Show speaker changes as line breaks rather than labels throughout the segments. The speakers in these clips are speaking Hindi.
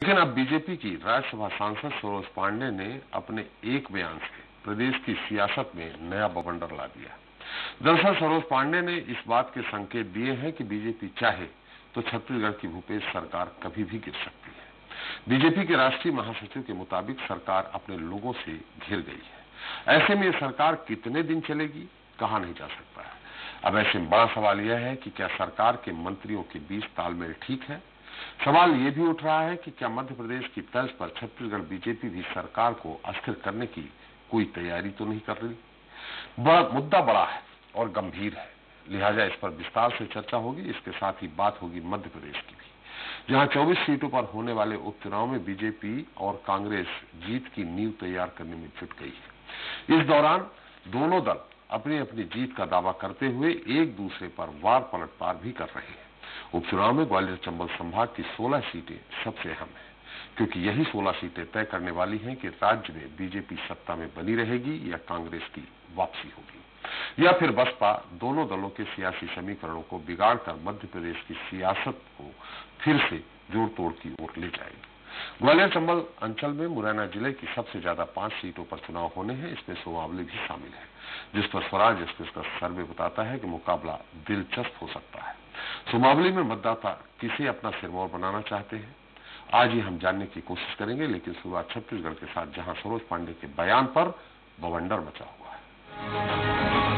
लेकिन अब बीजेपी की राज्यसभा सांसद सरोज पांडे ने अपने एक बयान से प्रदेश की सियासत में नया बवंडर ला दिया। दरअसल सरोज पांडे ने इस बात के संकेत दिए हैं कि बीजेपी चाहे तो छत्तीसगढ़ की भूपेश सरकार कभी भी गिर सकती है। बीजेपी के राष्ट्रीय महासचिव के मुताबिक सरकार अपने लोगों से घिर गई है। ऐसे में यह सरकार कितने दिन चलेगी कहा नहीं जा सकता है। अब ऐसे में बड़ा सवाल यह है कि क्या सरकार के मंत्रियों के बीच तालमेल ठीक है। सवाल यह भी उठ रहा है कि क्या मध्य प्रदेश की तर्ज पर छत्तीसगढ़ बीजेपी भी सरकार को अस्थिर करने की कोई तैयारी तो नहीं कर रही। मुद्दा बड़ा है और गंभीर है, लिहाजा इस पर विस्तार से चर्चा होगी। इसके साथ ही बात होगी मध्य प्रदेश की भी, जहां 24 सीटों पर होने वाले उपचुनाव में बीजेपी और कांग्रेस जीत की नींव तैयार करने में जुट गई है। इस दौरान दोनों दल अपनी अपनी जीत का दावा करते हुए एक दूसरे पर वार पलटवार भी कर रहे हैं। उपचुनाव में ग्वालियर चंबल संभाग की 16 सीटें सबसे अहम हैं, क्योंकि यही 16 सीटें तय करने वाली हैं कि राज्य में बीजेपी सत्ता में बनी रहेगी या कांग्रेस की वापसी होगी, या फिर बसपा दोनों दलों के सियासी समीकरणों को बिगाड़कर मध्य प्रदेश की सियासत को फिर से जोड़ तोड़ की ओर ले जाएगी। ग्वालियर चंबल अंचल में मुरैना जिले की सबसे ज्यादा 5 सीटों पर चुनाव होने हैं। इसमें सोमावली भी शामिल है, जिस पर स्वराज एक्सप्रेस का सर्वे बताता है कि मुकाबला दिलचस्प हो सकता है। सोमावली में मतदाता किसे अपना सिरमौर बनाना चाहते हैं, आज ही हम जानने की कोशिश करेंगे। लेकिन शुरुआत छत्तीसगढ़ के साथ, जहां सरोज पांडे के बयान पर बवंडर मचा हुआ है।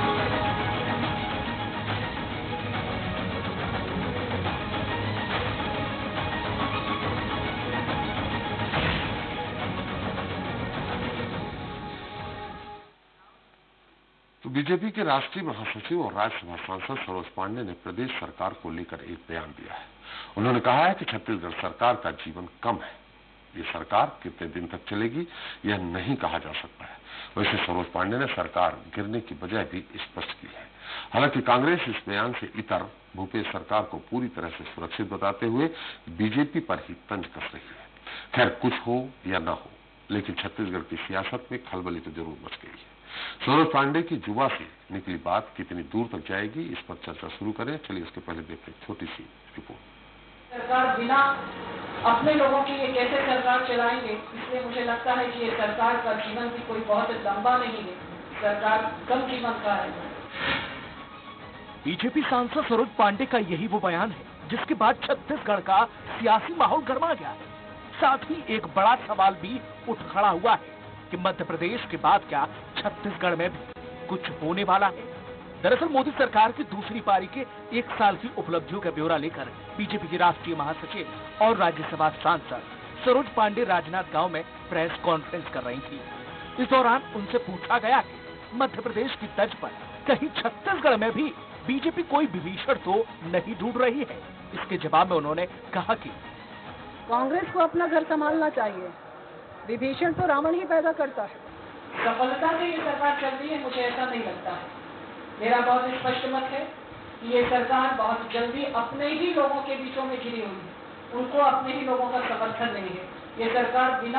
तो बीजेपी के राष्ट्रीय महासचिव और राज्यसभा सांसद सरोज पांडे ने प्रदेश सरकार को लेकर एक बयान दिया है। उन्होंने कहा है कि छत्तीसगढ़ सरकार का जीवन कम है, ये सरकार कितने दिन तक चलेगी यह नहीं कहा जा सकता है। वैसे सरोज पांडे ने सरकार गिरने की वजह भी स्पष्ट की है। हालांकि कांग्रेस इस बयान से इतर भूपेश सरकार को पूरी तरह से सुरक्षित बताते हुए बीजेपी पर ही तंज कस रही है। खैर, कुछ हो या न हो, लेकिन छत्तीसगढ़ की सियासत में खलबली तो जरूर मच गई है। सरोज पांडे की जुबा से निकली बात कितनी दूर तक जाएगी, इस पर चर्चा शुरू करें। चलिए उसके पहले देखते हैं छोटी सी रिपोर्ट।
सरकार बिना अपने लोगों की ये कैसे सरकार चलाएंगे, इसलिए मुझे लगता है कि ये सरकार का जीवन भी कोई बहुत लंबा नहीं है, सरकार कम जीवन का है।
बीजेपी सांसद सरोज पांडे का यही वो बयान है जिसके बाद छत्तीसगढ़ का सियासी माहौल गर्मा गया है। साथ ही एक बड़ा सवाल भी उठ खड़ा हुआ है कि मध्य प्रदेश के बाद क्या छत्तीसगढ़ में भी कुछ होने वाला है। दरअसल मोदी सरकार की दूसरी पारी के 1 साल की उपलब्धियों का ब्यौरा लेकर बीजेपी की राष्ट्रीय महासचिव और राज्यसभा सांसद सरोज पांडे राजनाथ गांव में प्रेस कॉन्फ्रेंस कर रही थी। इस दौरान उनसे पूछा गया कि मध्य प्रदेश की तर्ज पर कहीं छत्तीसगढ़ में भी बीजेपी कोई विभीषण तो नहीं ढूंढ रही है। इसके जवाब में उन्होंने कहा कि
कांग्रेस को अपना घर संभालना चाहिए, विभीषण तो रावण ही पैदा करता है।
सफलता से ये सरकार चल रही है, मुझे ऐसा नहीं लगता है। मेरा बहुत स्पष्ट मत है कि ये सरकार बहुत जल्दी अपने ही लोगों के बीचों में घिरी हुई है, उनको अपने ही लोगों का समर्थन नहीं है। ये सरकार बिना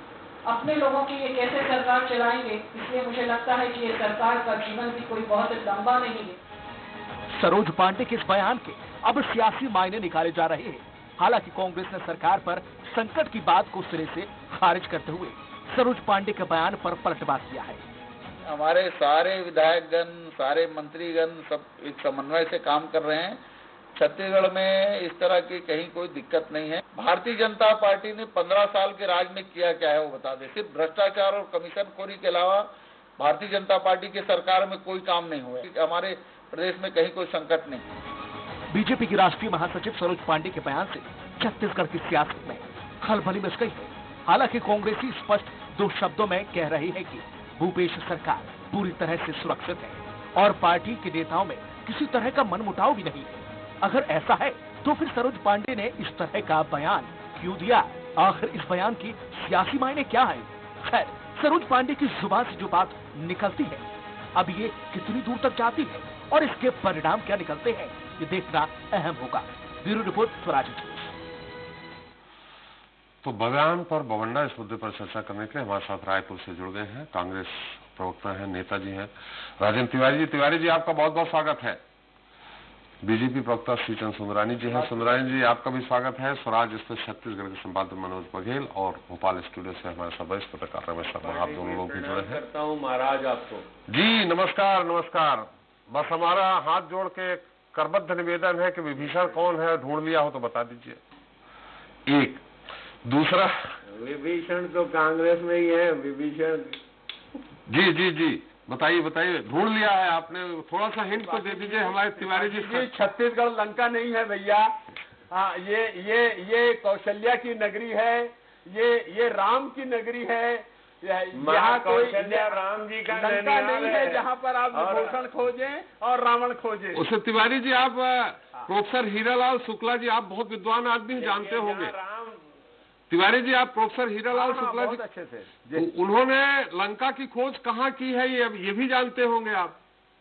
अपने लोगों की ये कैसे सरकार चलाएंगे, इसलिए मुझे लगता है कि ये सरकार का जीवन भी कोई बहुत लंबा नहीं है।
सरोज पांडे के इस बयान के अब सियासी मायने निकाले जा रहे हैं। हालांकि कांग्रेस ने सरकार पर संकट की बात को सिरे से खारिज करते हुए सरोज पांडे के बयान पर पलटवार किया है।
हमारे सारे विधायकगण, सारे मंत्रीगण सब एक समन्वय से काम कर रहे हैं। छत्तीसगढ़ में इस तरह की कहीं कोई दिक्कत नहीं है। भारतीय जनता पार्टी ने 15 साल के राज में किया क्या है वो बता दे। सिर्फ भ्रष्टाचार और कमीशनखोरी के अलावा भारतीय जनता पार्टी की सरकार में कोई काम नहीं हुआ। हमारे प्रदेश में कहीं कोई संकट नहीं।
बीजेपी की राष्ट्रीय महासचिव सरोज पांडे के बयान से छत्तीसगढ़ की सियासत में खलबली मच गई है। हालांकि कांग्रेसी स्पष्ट 2 शब्दों में कह रही है कि भूपेश सरकार पूरी तरह से सुरक्षित है और पार्टी के नेताओं में किसी तरह का मनमुटाव भी नहीं है। अगर ऐसा है तो फिर सरोज पांडे ने इस तरह का बयान क्यों दिया? आखिर इस बयान की सियासी मायने क्या है? खैर, सरोज पांडे की जुबान से जो बात निकलती है अब ये कितनी दूर तक जाती है और इसके परिणाम क्या निकलते हैं, ये देखना अहम होगा। Bureau report, Swaraj express.
तो बयान पर बवंडर इस मुद्दे पर चर्चा करने के लिए हमारे साथ रायपुर से जुड़ गए हैं कांग्रेस प्रवक्ता हैं, नेताजी हैं राजेंद्र तिवारी जी। तिवारी जी, आपका बहुत बहुत स्वागत है। बीजेपी प्रवक्ता श्रीचंद सुंदरानी जी हैं। सुंदरानी जी, आपका भी स्वागत है। स्वराज स्थित छत्तीसगढ़ के संपादक मनोज बघेल और भोपाल स्टूडियो से हमारे सब वरिष्ठ पत्रकार रमेश शर्मा, आप दोनों लोग भी जुड़े हैं।
करता हूँ महाराज आपको।
जी नमस्कार नमस्कार। बस हमारा हाथ जोड़ के करबद्ध निवेदन है कि विभीषण कौन है, ढूंढ लिया हो तो बता दीजिए। एक दूसरा,
विभीषण तो कांग्रेस में ही है। विभीषण
जी जी जी बताइए बताइए, ढूंढ लिया है आपने? थोड़ा सा हिंट तो दे दीजिए हमारे तिवारी जी।
छत्तीसगढ़ लंका नहीं है भैया। हाँ, ये कौशल्या की नगरी है, ये राम की नगरी है। यहाँ कोई
राम जी का
लंका नहीं है जहाँ पर आप विभूषण खोजें और रावण खोजें।
उससे तिवारी जी, आप प्रोफेसर हीरालाल शुक्ला जी, आप बहुत विद्वान आदमी जानते होंगे। तिवारी जी, आप प्रोफेसर हीरालाल शुक्ला जी
अच्छे से,
तो उन्होंने लंका की खोज कहाँ की है ये भी जानते होंगे आप।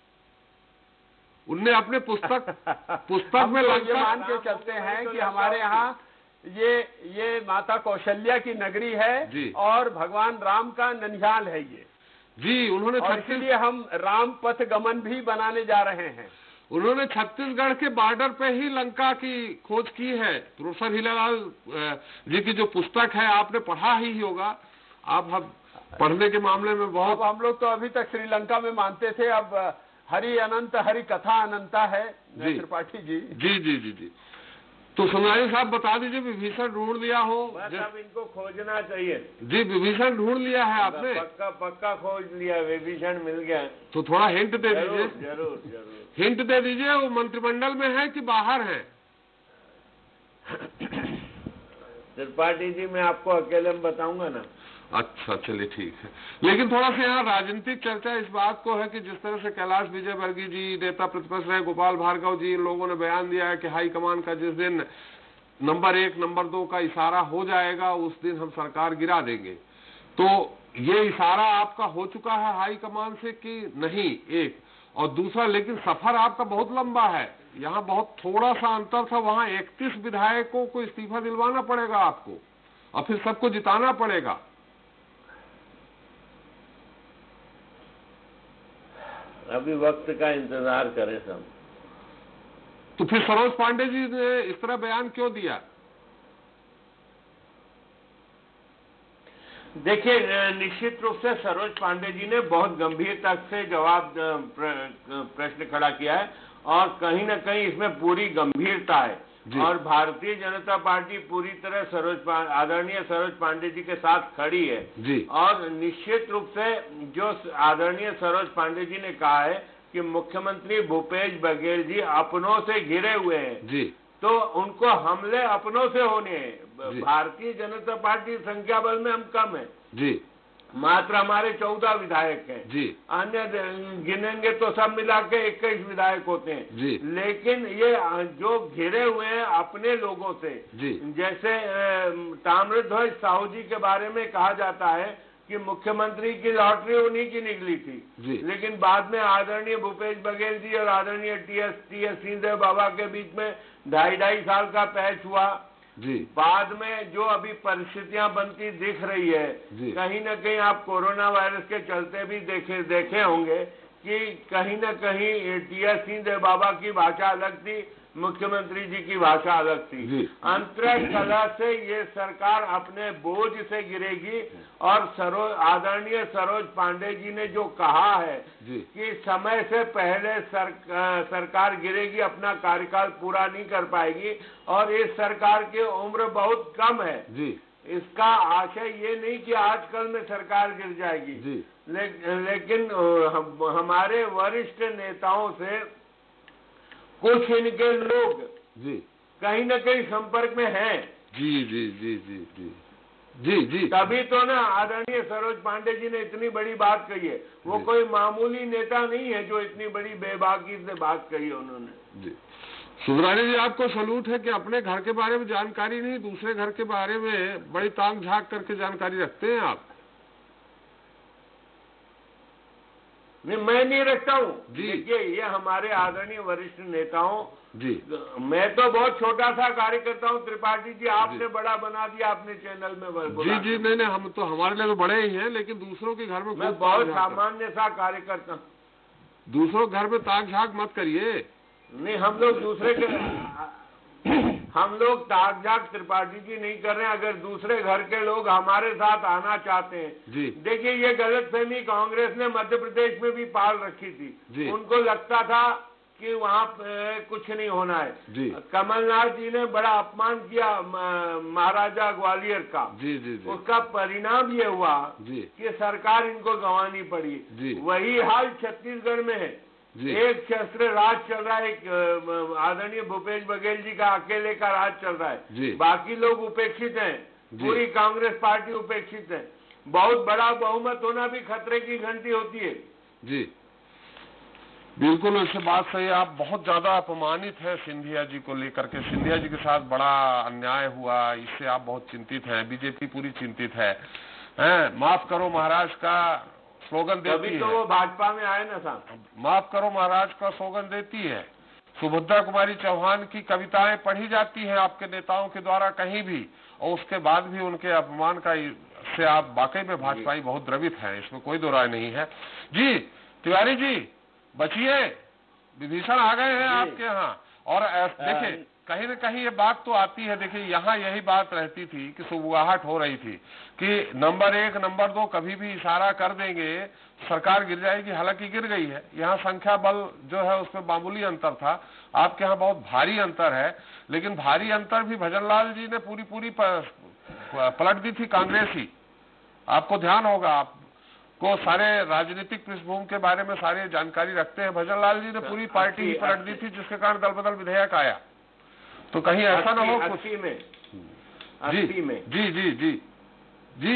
उनने अपने पुस्तक में
ये मान के चलते हैं कि हमारे यहाँ ये माता कौशल्या की नगरी है और भगवान राम का ननिहाल है ये।
जी, उन्होंने
इसलिए हम राम पथ गमन भी बनाने जा रहे हैं।
उन्होंने छत्तीसगढ़ के बॉर्डर पे ही लंका की खोज की है। प्रोफेसर हीरालाल जी की जो पुस्तक है आपने पढ़ा ही होगा। आप पढ़ने के मामले में बहुत।
हम लोग तो अभी तक श्रीलंका में मानते थे, अब हरि अनंत हरि कथा अनंता है त्रिपाठी जी।
जी जी जी जी तो सुंदरानी साहब बता दीजिए, विभीषण ढूंढ लिया हो?
अब इनको खोजना चाहिए।
जी, विभीषण ढूंढ लिया है आपने?
पक्का खोज लिया, विभीषण मिल गया।
तो थोड़ा हिंट दे दीजिए।
जरूर
हिंट दे दीजिए, वो मंत्रिमंडल में है कि बाहर है?
त्रिपाठी जी, मैं आपको अकेले में बताऊंगा ना।
अच्छा, चलिए ठीक है। लेकिन थोड़ा सा यहाँ राजनीतिक चर्चा इस बात को है कि जिस तरह से कैलाश विजयवर्गीय जी, नेता प्रतिपक्ष रहे गोपाल भार्गव जी, इन लोगों ने बयान दिया है कि हाईकमान का जिस दिन नंबर 1 नंबर 2 का इशारा हो जाएगा उस दिन हम सरकार गिरा देंगे। तो ये इशारा आपका हो चुका है हाईकमान से कि नहीं? एक और दूसरा, लेकिन सफर आपका बहुत लंबा है। यहाँ बहुत थोड़ा सा अंतर था, वहाँ 31 विधायकों को इस्तीफा दिलवाना पड़ेगा आपको और फिर सबको जिताना पड़ेगा।
अभी वक्त का इंतजार करें सब।
तो फिर सरोज पांडे जी ने इस तरह बयान क्यों दिया?
देखिए, निश्चित रूप से सरोज पांडे जी ने बहुत गंभीरता से जवाब प्रश्न खड़ा किया है और कहीं न कहीं इसमें पूरी गंभीरता है और भारतीय जनता पार्टी पूरी तरह आदरणीय सरोज पांडे जी के साथ खड़ी है
जी।
और निश्चित रूप से जो आदरणीय सरोज पांडे जी ने कहा है कि मुख्यमंत्री भूपेश बघेल जी अपनों से घिरे हुए हैं
जी,
तो उनको हमले अपनों से होने हैं। भारतीय जनता पार्टी संख्या बल में हम कम है
जी,
मात्र हमारे 14 विधायक हैं
जी,
अन्य गिनेंगे तो सब मिला के 21 विधायक होते हैं
जी।
लेकिन ये जो घिरे हुए हैं अपने लोगों से
जी।
जैसे ताम्रध्वज साहू जी के बारे में कहा जाता है कि मुख्यमंत्री की लॉटरी उन्हीं की निकली थी, लेकिन बाद में आदरणीय भूपेश बघेल जी और आदरणीय टी.एस. सिंहदेव बाबा के बीच में 2.5 साल का पैच हुआ
जी।
बाद में जो अभी परिस्थितियां बनती दिख रही है, कहीं न कहीं आप कोरोना वायरस के चलते भी देखे होंगे कि कहीं न कहीं टी.एस. सिंहदेव बाबा की भाषा अलग थी, मुख्यमंत्री जी की भाषा अलग थी। अंतरकलह से ये सरकार अपने बोझ से गिरेगी और आदरणीय सरोज पांडे जी ने जो कहा है कि समय से पहले सरकार गिरेगी, अपना कार्यकाल पूरा नहीं कर पाएगी और इस सरकार की उम्र बहुत कम है जी। इसका आशय ये नहीं कि आजकल में सरकार गिर जाएगी जी। लेकिन हमारे वरिष्ठ नेताओं से कुछ इनके लोग जी कहीं न कहीं संपर्क में हैं।
जी जी जी जी जी जी जी
तभी तो ना आदरणीय सरोज पांडे जी ने इतनी बड़ी बात कही है। वो कोई मामूली नेता नहीं है जो इतनी बड़ी बेबाकी से बात कही है उन्होंने
जी। सुंदरानी जी, आपको सलूट है कि अपने घर के बारे में जानकारी नहीं, दूसरे घर के बारे में बड़ी ताक झांक करके जानकारी रखते हैं आप।
नहीं, मैं नहीं रखता हूँ। देखिए, ये हमारे आदरणीय वरिष्ठ नेताओं जी, मैं तो बहुत छोटा सा कार्यकर्ता हूँ। त्रिपाठी जी, आपने बड़ा बना दिया अपने चैनल में।
जी जी, नहीं, हम तो हमारे लिए तो बड़े ही हैं, लेकिन दूसरों के घर में
मैं बहुत सामान्य सा कार्यकर्ता हूँ।
दूसरों घर में ताक झांक मत करिए।
नहीं, हम लोग ताक झाक त्रिपाठी जी नहीं कर रहे हैं। अगर दूसरे घर के लोग हमारे साथ आना चाहते हैं
जी,
देखिए, ये गलतफहमी कांग्रेस ने मध्य प्रदेश में भी पाल रखी थी
जी।
उनको लगता था कि वहाँ कुछ नहीं होना है
जी।
कमलनाथ जी ने बड़ा अपमान किया महाराजा ग्वालियर का।
जी जी जी
उसका परिणाम ये हुआ
जी
कि सरकार इनको गंवानी पड़ी।
जी।
वही हाल छत्तीसगढ़ में है।
जी।
एक शस्त्र राज चल रहा है, एक आदरणीय भूपेश बघेल जी का अकेले का राज चल रहा है।
जी।
बाकी लोग उपेक्षित हैं,
जी।
पूरी कांग्रेस पार्टी उपेक्षित है। बहुत बड़ा बहुमत होना भी खतरे की घंटी होती है।
जी, बिल्कुल इससे बात सही है। आप बहुत ज्यादा अपमानित है सिंधिया जी को लेकर के। सिंधिया जी के साथ बड़ा अन्याय हुआ, इससे आप बहुत चिंतित हैं। बीजेपी पूरी चिंतित है। माफ करो महाराज का स्लोगन देती
तभी तो
है।
वो भाजपा में आए ना साहब।
माफ करो महाराज का स्लोगन देती है। सुभद्रा कुमारी चौहान की कविताएं पढ़ी जाती है आपके नेताओं के द्वारा कहीं भी, और उसके बाद भी उनके अपमान का से आप वाकई में भाजपाई बहुत द्रवित हैं, इसमें कोई दो राय नहीं है। जी तिवारी जी बचिए, विभीषण आ गए हैं आपके यहाँ। और देखिए कहीं न कहीं ये बात तो आती है। देखिए यहाँ यही बात रहती थी कि सुबुगाहट हो रही थी कि नंबर 1 नंबर 2 कभी भी इशारा कर देंगे सरकार गिर जाएगी। हालांकि गिर गई है। यहाँ संख्या बल जो है उसमें मामूली अंतर था, आपके यहाँ बहुत भारी अंतर है। लेकिन भारी अंतर भी भजनलाल जी ने पूरी पलट दी थी कांग्रेस ही। आपको ध्यान होगा, आपको सारे राजनीतिक पृष्ठभूमि के बारे में सारी जानकारी रखते हैं। भजनलाल जी ने पूरी पार्टी ही पलट दी थी, जिसके कारण दल बदल विधेयक आया। तो कहीं ऐसा ना हो कुछ
80 में
जी जी जी जी जी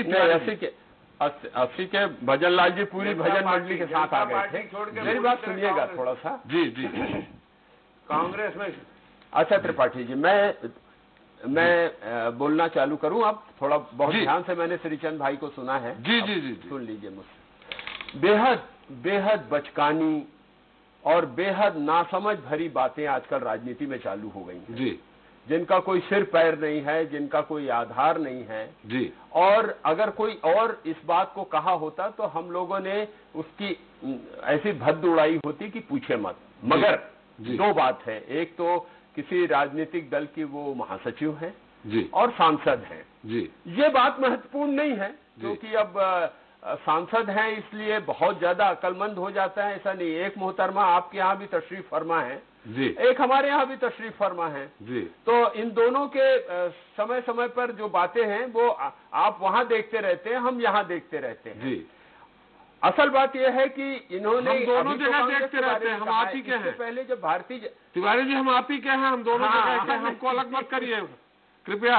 80 के भजनलाल जी पूरी भजन मंडली के साथ आ गए थे। मेरी बात सुनिएगा थोड़ा सा।
जी जी
कांग्रेस में।
अच्छा त्रिपाठी जी, मैं बोलना चालू करूं अब? थोड़ा बहुत ध्यान से मैंने श्रीचंद भाई को सुना है।
जी जी जी
सुन लीजिए मुझसे। बेहद बचकानी और बेहद नासमझ भरी बातें आजकल राजनीति में चालू हो गई हैं।
जी,
जिनका कोई सिर पैर नहीं है, जिनका कोई आधार नहीं है।
जी।
और अगर कोई और इस बात को कहा होता तो हम लोगों ने उसकी ऐसी भद्द उड़ाई होती कि पूछे मत। मगर दो बात है, एक तो किसी राजनीतिक दल की वो महासचिव हैं
जी,
और सांसद हैं
जी।
ये बात महत्वपूर्ण नहीं है, क्योंकि अब सांसद हैं इसलिए बहुत ज्यादा अक्लमंद हो जाता है, ऐसा नहीं। एक मोहतरमा आपके यहाँ भी तशरीफ फरमा है
जी,
एक हमारे यहाँ भी तशरीफ फरमा है
जी।
तो इन दोनों के समय समय पर जो बातें हैं वो आप वहां देखते रहते हैं, हम यहाँ देखते रहते हैं।
जी,
असल बात यह है कि इन्होंने
हम दोनों
अभी तो
जगह
कांग्रेस
देखते
के बारे
रहते हैं,
में
हम
कहा
आप ही
है,
के हैं।
इससे पहले जब भारतीय
तिवारी जी हम आप ही के हैं, हम दोनों
हाँ,
जगह के हैं, हमको अलग मत करिए कृपया।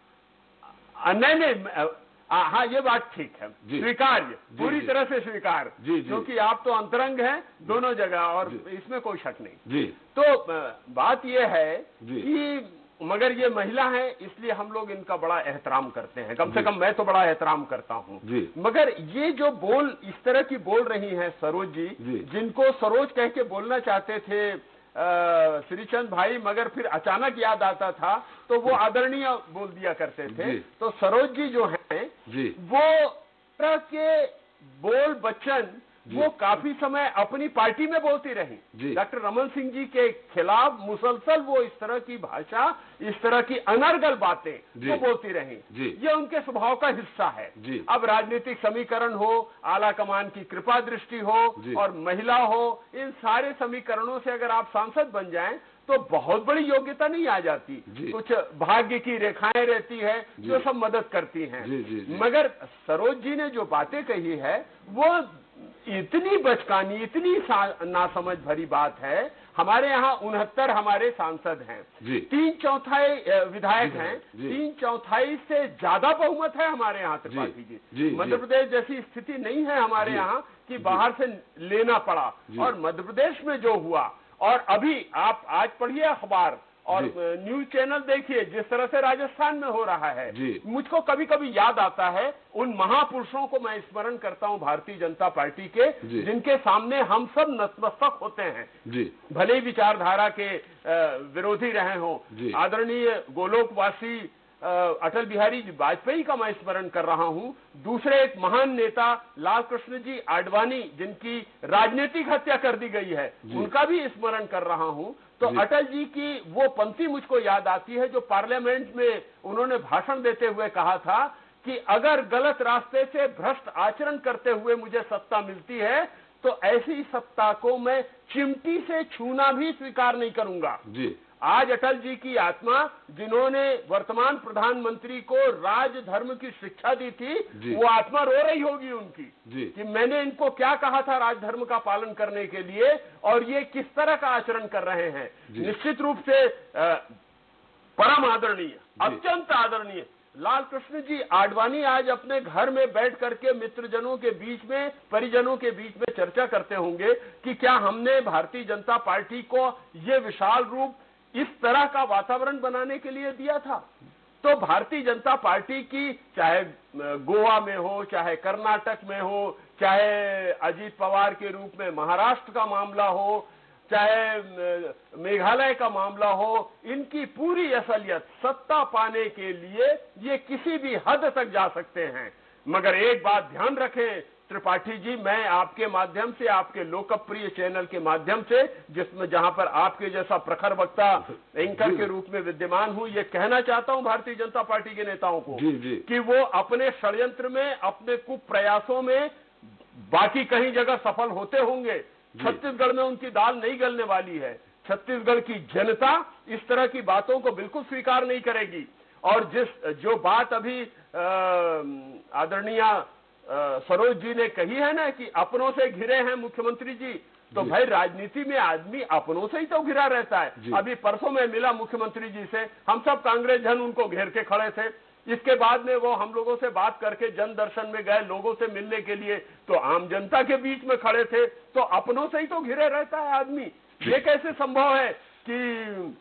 नहीं हाँ ये बात ठीक है, स्वीकार्य, पूरी
जी,
तरह से स्वीकार, क्योंकि आप तो अंतरंग हैं दोनों जगह और इसमें कोई शक नहीं।
जी।
तो बात यह है कि मगर ये महिला है इसलिए हम लोग इनका बड़ा एहतराम करते हैं, कम से कम मैं तो बड़ा एहतराम करता हूँ। मगर ये जो बोल इस तरह की बोल रही हैं सरोज जी, जिनको सरोज कह के बोलना चाहते थे श्रीचंद भाई, मगर फिर अचानक याद आता था तो वो आदरणीय बोल दिया करते थे। तो सरोज जी जो हैं वो तरह के बोल बच्चन वो काफी समय अपनी पार्टी में बोलती रही। डॉक्टर रमन सिंह जी के खिलाफ मुसलसल वो इस तरह की भाषा, इस तरह की अनर्गल बातें वो बोलती रही। ये उनके स्वभाव का हिस्सा है। अब राजनीतिक समीकरण हो, आला कमान की कृपा दृष्टि हो और महिला हो, इन सारे समीकरणों से अगर आप सांसद बन जाएं तो बहुत बड़ी योग्यता नहीं आ जाती, कुछ भाग्य की रेखाएं रहती है जो सब मदद करती हैं। मगर सरोज जी ने जो बातें कही है वो इतनी बचकानी, इतनी नासमझ भरी बात है। हमारे यहाँ 69 हमारे सांसद हैं, 3/4 विधायक हैं, 3/4 से ज्यादा बहुमत है हमारे यहाँ त्रिपाठी जी। मध्य प्रदेश जैसी स्थिति नहीं है हमारे यहाँ कि बाहर से लेना पड़ा। और मध्य प्रदेश में जो हुआ, और अभी आप आज पढ़िए अखबार और न्यूज चैनल देखिए जिस तरह से राजस्थान में हो रहा है, मुझको कभी कभी याद आता है उन महापुरुषों को मैं स्मरण करता हूं भारतीय जनता पार्टी के, जिनके सामने हम सब नतमस्तक होते हैं, भले ही विचारधारा के विरोधी रहे हों। आदरणीय गोलोकवासी अटल बिहारी वाजपेयी का मैं स्मरण कर रहा हूं, दूसरे एक महान नेता लाल कृष्ण जी आडवाणी जिनकी राजनीतिक हत्या कर दी गई है, उनका भी स्मरण कर रहा हूं। तो अटल जी की वो पंक्ति मुझको याद आती है जो पार्लियामेंट में उन्होंने भाषण देते हुए कहा था कि अगर गलत रास्ते से भ्रष्ट आचरण करते हुए मुझे सत्ता मिलती है तो ऐसी सत्ता को मैं चिमटी से छूना भी स्वीकार नहीं करूंगा।
जी।
आज अटल जी की आत्मा, जिन्होंने वर्तमान प्रधानमंत्री को राजधर्म की शिक्षा दी थी, वो आत्मा रो रही होगी उनकी कि मैंने इनको क्या कहा था राजधर्म का पालन करने के लिए और ये किस तरह का आचरण कर रहे हैं। निश्चित रूप से परम आदरणीय, अत्यंत आदरणीय लाल कृष्ण जी आडवाणी आज अपने घर में बैठ करके मित्रजनों के बीच में, परिजनों के बीच में चर्चा करते होंगे कि क्या हमने भारतीय जनता पार्टी को ये विशाल रूप इस तरह का वातावरण बनाने के लिए दिया था। तो भारतीय जनता पार्टी की चाहे गोवा में हो, चाहे कर्नाटक में हो, चाहे अजीत पवार के रूप में महाराष्ट्र का मामला हो, चाहे मेघालय का मामला हो, इनकी पूरी असलियत सत्ता पाने के लिए ये किसी भी हद तक जा सकते हैं। मगर एक बात ध्यान रखें त्रिपाठी जी, मैं आपके माध्यम से, आपके लोकप्रिय चैनल के माध्यम से, जिसमें जहां पर आपके जैसा प्रखर वक्ता एंकर के रूप में विद्यमान हूं, ये कहना चाहता हूं भारतीय जनता पार्टी के नेताओं को कि वो अपने षड्यंत्र में, अपने कुप्रयासों में बाकी कहीं जगह सफल होते होंगे, छत्तीसगढ़ में उनकी दाल नहीं गलने वाली है। छत्तीसगढ़ की जनता इस तरह की बातों को बिल्कुल स्वीकार नहीं करेगी। और जो बात अभी आदरणीय सरोज जी ने कही है ना कि अपनों से घिरे हैं मुख्यमंत्री जी, तो भाई राजनीति में आदमी अपनों से ही तो घिरा रहता है। अभी परसों मैं मिला मुख्यमंत्री जी से, हम सब कांग्रेस जन उनको घेर के खड़े थे। इसके बाद में वो हम लोगों से बात करके जन दर्शन में गए लोगों से मिलने के लिए, तो आम जनता के बीच में खड़े थे। तो अपनों से ही तो घिरे रहता है आदमी। ये कैसे संभव है कि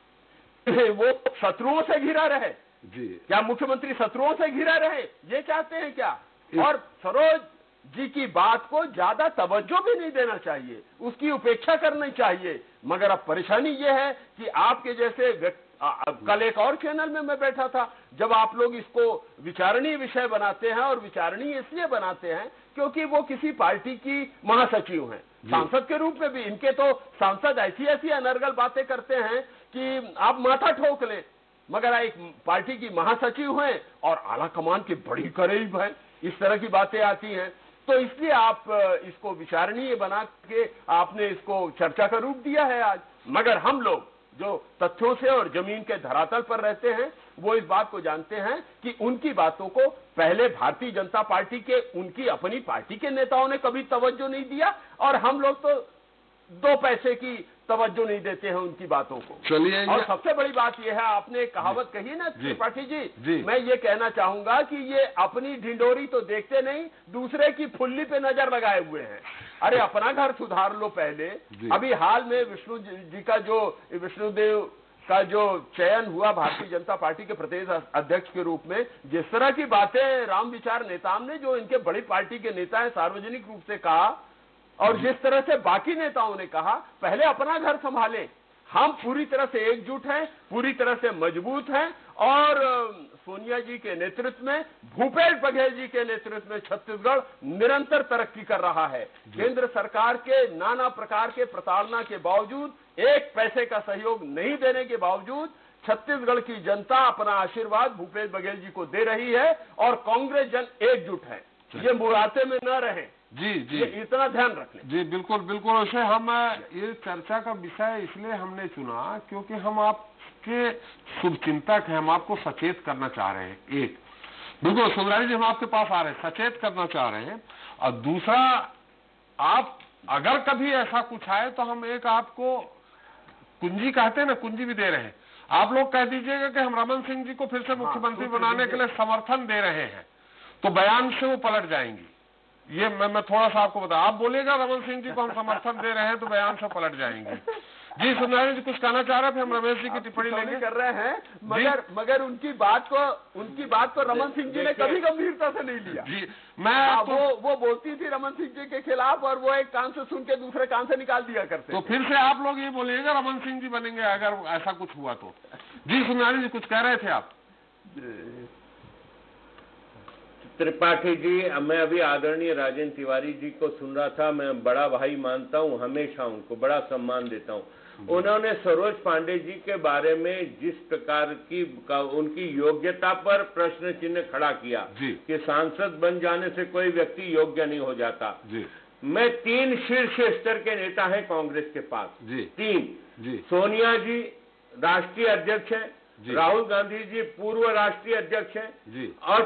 वो शत्रुओं से घिरा रहे? क्या मुख्यमंत्री शत्रुओं से घिरा रहे? ये चाहते हैं क्या? और सरोज जी की बात को ज्यादा तवज्जो भी नहीं देना चाहिए, उसकी उपेक्षा करनी चाहिए। मगर अब परेशानी ये है कि आपके जैसे कल एक और चैनल में मैं बैठा था, जब आप लोग इसको विचारणीय विषय बनाते हैं, और विचारणीय इसलिए बनाते हैं क्योंकि वो किसी पार्टी की महासचिव हैं, सांसद के रूप में भी। इनके तो सांसद ऐसी ऐसी अनर्गल बातें करते हैं कि आप माथा ठोक लें, मगर एक पार्टी की महासचिव हैं और आला कमान के बड़ी करीब है, इस तरह की बातें आती हैं। तो इसलिए आप इसको विचारणीय बना के आपने इसको चर्चा का रूप दिया है आज। मगर हम लोग जो तथ्यों से और जमीन के धरातल पर रहते हैं, वो इस बात को जानते हैं कि उनकी बातों को पहले भारतीय जनता पार्टी के, उनकी अपनी पार्टी के नेताओं ने कभी तवज्जो नहीं दिया, और हम लोग तो 2 पैसे की तवज्जो नहीं देते हैं उनकी बातों को।
चलिए,
और सबसे बड़ी बात यह है, आपने एक कहावत कही ना त्रिपाठी जी, मैं ये कहना चाहूंगा कि ये अपनी ढिंडोरी तो देखते नहीं, दूसरे की फुल्ली पे नजर लगाए हुए हैं। अरे अपना घर सुधार लो पहले। अभी हाल में विष्णु जी का जो, विष्णुदेव का जो चयन हुआ भारतीय जनता पार्टी के प्रदेश अध्यक्ष के रूप में, जिस तरह की बातें राम विचार नेताओं ने, जो इनके बड़ी पार्टी के नेता है, सार्वजनिक रूप से कहा, और जिस तरह से बाकी नेताओं ने कहा, पहले अपना घर संभालें। हम पूरी तरह से एकजुट हैं, पूरी तरह से मजबूत हैं, और सोनिया जी के नेतृत्व में, भूपेश बघेल जी के नेतृत्व में छत्तीसगढ़ निरंतर तरक्की कर रहा है। केंद्र सरकार के नाना प्रकार के प्रताड़ना के बावजूद, 1 पैसे का सहयोग नहीं देने के बावजूद, छत्तीसगढ़ की जनता अपना आशीर्वाद भूपेश बघेल जी को दे रही है, और कांग्रेस जन एकजुट है। ये मुराते में न रहे।
जी,
इतना ध्यान रखने।
जी, बिल्कुल बिल्कुल। वैसे हम ये चर्चा का विषय इसलिए हमने चुना क्योंकि हम आपके शुभचिंतक हैं, हम आपको सचेत करना चाह रहे हैं। एक, बिल्कुल सुंदरानी जी, हम आपके पास आ रहे हैं, सचेत करना चाह रहे हैं। और दूसरा, आप अगर कभी ऐसा कुछ आए तो हम एक आपको कुंजी कहते हैं ना, कुंजी भी दे रहे हैं। आप लोग कह दीजिएगा कि हम रमन सिंह जी को फिर से मुख्यमंत्री बनाने के लिए समर्थन दे रहे हैं, तो बयान से वो पलट जाएंगी। ये मैं थोड़ा सा आपको बता, आप बोलेगा रमन सिंह जी को हम समर्थन दे रहे हैं तो बयान से पलट जाएंगे। जी सुंदरानी जी कुछ कहना चाह रहे थे? हम रमेश जी की टिप्पणी लेंगे।
कर रहे हैं, मगर उनकी बात को रमन सिंह जी ने कभी गंभीरता से नहीं लिया।
जी, मैं
वो बोलती थी रमन सिंह जी के खिलाफ, और वो एक कान से सुन के दूसरे कान से निकाल दिया करते।
तो फिर से आप लोग ये बोलिएगा रमन सिंह जी बनेंगे अगर ऐसा कुछ हुआ तो। जी सुंदरानी जी कुछ कह रहे थे आप?
त्रिपाठी जी, मैं अभी आदरणीय राजेंद्र तिवारी जी को सुन रहा था। मैं बड़ा भाई मानता हूं, हमेशा उनको बड़ा सम्मान देता हूं। उन्होंने सरोज पांडे जी के बारे में जिस प्रकार की उनकी योग्यता पर प्रश्न चिन्ह खड़ा किया कि सांसद बन जाने से कोई व्यक्ति योग्य नहीं हो जाता। मैं 3 शीर्ष स्तर के नेता हैं कांग्रेस के पास, 3। सोनिया जी राष्ट्रीय अध्यक्ष हैं, राहुल गांधी जी पूर्व राष्ट्रीय अध्यक्ष हैं, और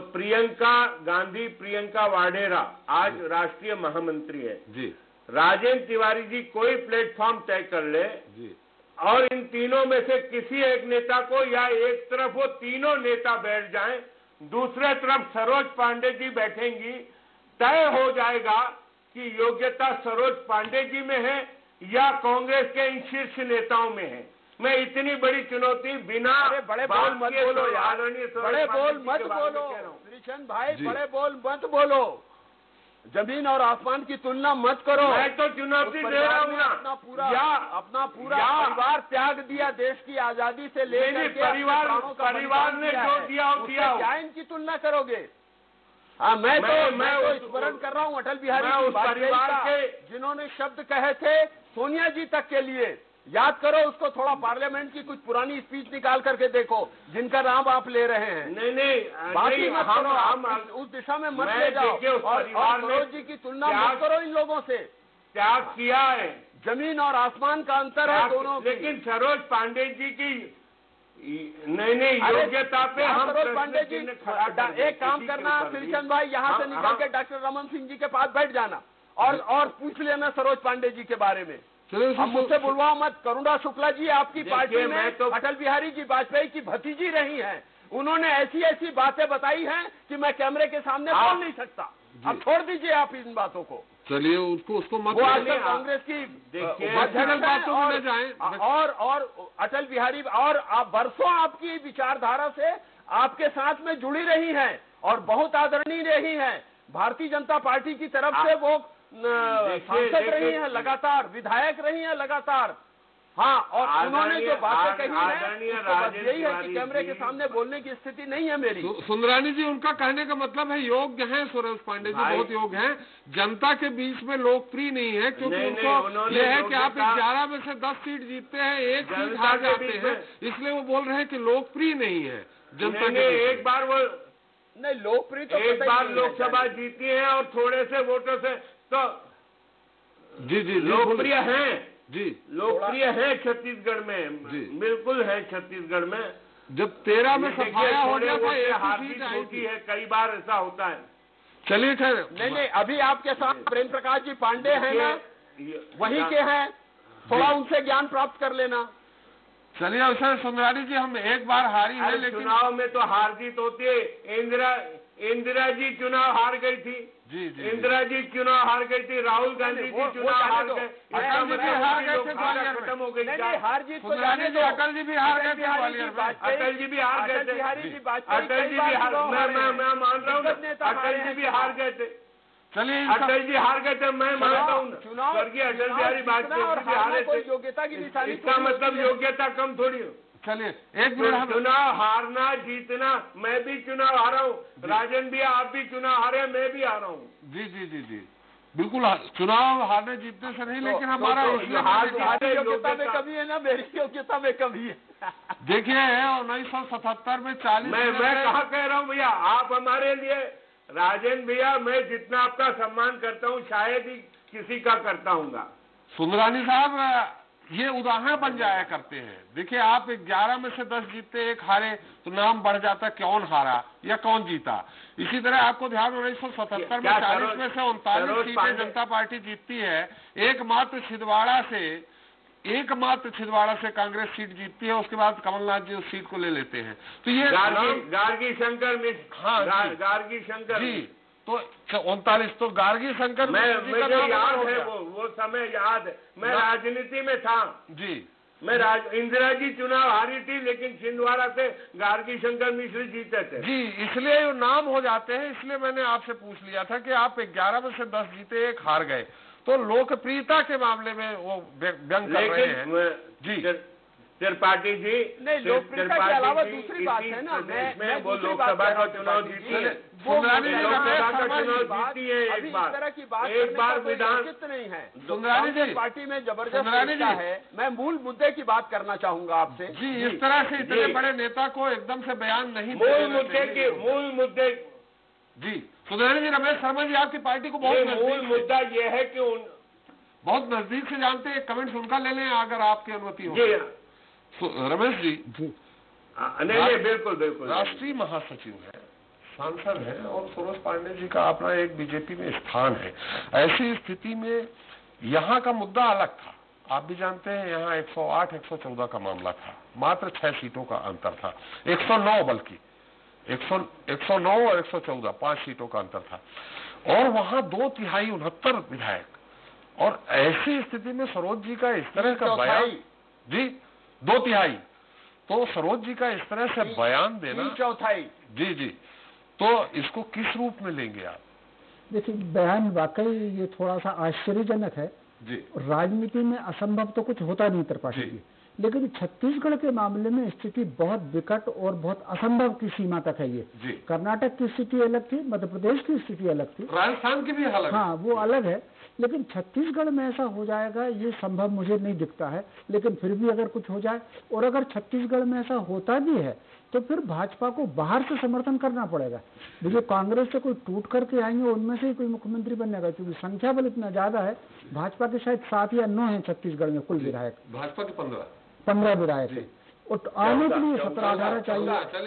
प्रियंका वाडेरा आज राष्ट्रीय महामंत्री है। राजेंद्र तिवारी जी कोई प्लेटफॉर्म तय कर ले और इन तीनों में से किसी एक नेता को, या एक तरफ वो तीनों नेता बैठ जाएं, दूसरे तरफ सरोज पांडे जी बैठेंगी, तय हो जाएगा कि योग्यता सरोज पांडे जी में है या कांग्रेस के इन शीर्ष नेताओं में है। मैं इतनी बड़ी चुनौती बिना
बड़े बोल मत बोलो यार, बड़े बोल मत बोलो कृष्ण भाई, बड़े बोल मत बोलो, जमीन और आसमान की तुलना मत करो।
मैं तो चुनौती दे रहा हूँ ना,
अपना पूरा परिवार त्याग दिया देश की आजादी से लेकर के,
परिवार ने जो दिया
क्या इनकी तुलना करोगे? हाँ, मैं तो स्मरण कर रहा हूँ अटल बिहारी वाजपेयी का, जिन्होंने शब्द कहे थे सोनिया जी तक के लिए। याद करो उसको, थोड़ा पार्लियामेंट की कुछ पुरानी स्पीच निकाल करके देखो जिनका नाम आप ले रहे हैं।
नहीं,
बाकी मत करो, हम उस दिशा में मत ले जाओ, और सरोज जी की तुलना मत करो इन लोगों से।
त्याग किया है,
जमीन और आसमान का अंतर है दोनों।
लेकिन सरोज पांडे जी की नहीं योग्यता पे हम
सरोज पांडे जी, एक काम करना कृष्ण भाई, यहाँ से निकल के डॉक्टर रमन सिंह जी के पास बैठ जाना और पूछ लेना सरोज पांडे जी के बारे में। हम मुझसे बुलवाओ मत। करुणा शुक्ला जी आपकी पार्टी में तो अटल बिहारी जी वाजपेयी की भतीजी रही हैं, उन्होंने ऐसी ऐसी बातें बताई हैं कि मैं कैमरे के सामने बोल नहीं सकता। अब छोड़ दीजिए आप इन बातों को,
चलिए उसको मत।
वो आजकल कांग्रेस की बातों में जाए, और अटल बिहारी और आप बरसों आपकी विचारधारा से आपके साथ में जुड़ी रही हैं और बहुत आदरणीय रही हैं। भारतीय जनता पार्टी की तरफ से वो सांसद रही हैं लगातार, विधायक रही हैं लगातार। हाँ, और उन्होंने जो बातें कही है यही है कि कैमरे के सामने बोलने की स्थिति नहीं है मेरी।
सुंदरानी जी, उनका कहने का मतलब है योग्य हैं सरोज पांडे जी, बहुत योग्य हैं, जनता के बीच में लोकप्रिय नहीं है, क्योंकि उनको यह है कि आप 11 में से 10 सीट जीतते हैं, 1 सीट हार जाते हैं, इसलिए वो बोल रहे हैं कि लोकप्रिय नहीं है जनता के।
एक बार वो
नहीं लोकप्रिय तो
एक बार लोकसभा जीती है और थोड़े से वोटों से तो
जी
लोकप्रिय हैं
जी,
लोकप्रिय है छत्तीसगढ़ में, बिल्कुल है छत्तीसगढ़ में।
जब 13 में सफाया हो गया था,
हार जीत होती है, कई बार ऐसा होता है।
चलिए खैर,
नहीं, अभी आपके साथ प्रेम प्रकाश जी पांडे हैं ना, वहीं के हैं, थोड़ा उनसे ज्ञान प्राप्त कर लेना।
चलिए सर, सुंदरानी जी, हम एक बार हारी है, लेकिन
चुनाव में तो हार जीत होती है। इंदिरा जी चुनाव हार गई थी, इंदिरा जी चुनाव हार गई थी, राहुल गांधी जी चुनाव हार गए,
अटल जी भी हार गए थे ग्वालियर में,
खत्म हो गई।
हार जीत को
जाने दो, अटल जी भी हार गए थे ग्वालियर में,
अटल जी भी हार गए थे, अटल जी भी हार, मैं मान रहा हूँ, अटल जी भी हार गए थे।
चलिए,
अटल जी हार गए थे, मैं मानता हूँ, स्वर्गीय अटल बिहारी वाजपेयी जी हारे थे।
योग्यता की निशानी,
इसका मतलब योग्यता कम थोड़ी हो।
चलिए एक मिनट,
चुनाव हारना जीतना, मैं भी चुनाव हारा हूँ, राजन भी, आप भी चुनाव हारे, मैं भी हारा हूँ।
जी, बिल्कुल, चुनाव हारने जीतने से नहीं, लेकिन हमारा
योग्यता में कमी है ना, मेरी योग्यता में कमी है।
देखिए 1977 में 40,
मैं कहाँ कह रहा हूँ भैया, आप हमारे लिए, राजेंद्र भैया, मैं जितना आपका सम्मान करता हूँ शायद ही किसी का करता हूँगा।
सुंदरानी साहब, ये उदाहरण बन जाया करते हैं। देखिए, आप 11 में से 10 जीतते, 1 हारे, तो नाम बढ़ जाता कौन हारा या कौन जीता। इसी तरह आपको ध्यान, 1977 में 40 में से 39 सीटें जनता पार्टी जीतती है, एकमात्र छिंदवाड़ा से कांग्रेस सीट जीतती है, उसके बाद कमलनाथ जी उस सीट को ले लेते हैं। तो ये
गार्गी शंकर मिश्र, गार्गी शंकर जी,
तो 39, तो गार्गी शंकर
मुझे याद है, वो समय याद है, मैं राजनीति में था
जी।
मैं इंदिरा जी चुनाव हारी थी, लेकिन छिंदवाड़ा से गार्गी शंकर मिश्र जीते थे
जी, इसलिए वो नाम हो जाते हैं। इसलिए मैंने आपसे पूछ लिया था कि आप 11 में से 10 जीते, 1 हार गए, तो लोकप्रियता के मामले में वो व्यंग कर रहे हैं जी।
त्रिपाठी जी,
नहीं, लोकप्रियता के अलावा दूसरी बात है ना, मैं
वो
दूसरी
लोकसभा
बात
का चुनाव जीती है, लोकसभा का चुनाव जीती है एक बार विधान
नहीं है।
सुंदरानी जी,
पार्टी में जबरदस्त है। मैं मूल मुद्दे की बात करना चाहूंगा आपसे
जी। इस तरह से इतने बड़े नेता को एकदम से बयान नहीं,
मूल मुद्दे
जी। सुंदरानी जी, रमेश शर्मा जी आपकी पार्टी को
मूल मुद्दा ये है कि
बहुत नजदीक से जानते हैं, कमेंट्स उनका ले लें अगर आपकी अनुमति हो।
जी
रमेश जी,
नहीं बिल्कुल बिल्कुल,
राष्ट्रीय महासचिव है, सांसद है और सरोज पांडे जी का अपना एक बीजेपी में स्थान है। ऐसी स्थिति में यहाँ का मुद्दा अलग था। आप भी जानते हैं यहाँ 108 114 का मामला था, मात्र 6 सीटों का अंतर था, 109 बल्कि 109 और 114 5 सीटों का अंतर था, और वहां 2/3 69 विधायक। और ऐसी स्थिति में सरोज जी का इस तरह का बयान, जी 2/3, तो सरोज जी का इस तरह से बयान देना,
3/4,
जी, तो इसको किस रूप में लेंगे आप?
देखिए, बयान वाकई ये थोड़ा सा आश्चर्यजनक है
जी।
राजनीति में असंभव तो कुछ होता नहीं त्रिपाठी जी, लेकिन छत्तीसगढ़ के मामले में स्थिति बहुत विकट और बहुत असंभव की सीमा तक है ये। कर्नाटक की स्थिति अलग थी, मध्य प्रदेश की स्थिति अलग थी,
राजस्थान की भी अलग,
हाँ वो अलग है, लेकिन छत्तीसगढ़ में ऐसा हो जाएगा ये संभव मुझे नहीं दिखता है। लेकिन फिर भी अगर कुछ हो जाए, और अगर छत्तीसगढ़ में ऐसा होता भी है तो फिर भाजपा को बाहर से समर्थन करना पड़ेगा। देखिए, कांग्रेस से कोई टूट करके आएंगे, उनमें से ही कोई मुख्यमंत्री बनेगा, क्योंकि संख्या बल इतना ज्यादा है। भाजपा के शायद 7 या 9 है छत्तीसगढ़ में कुल विधायक,
भाजपा के 15
विधायक है, और आने के लिए 17-18 चाहिए।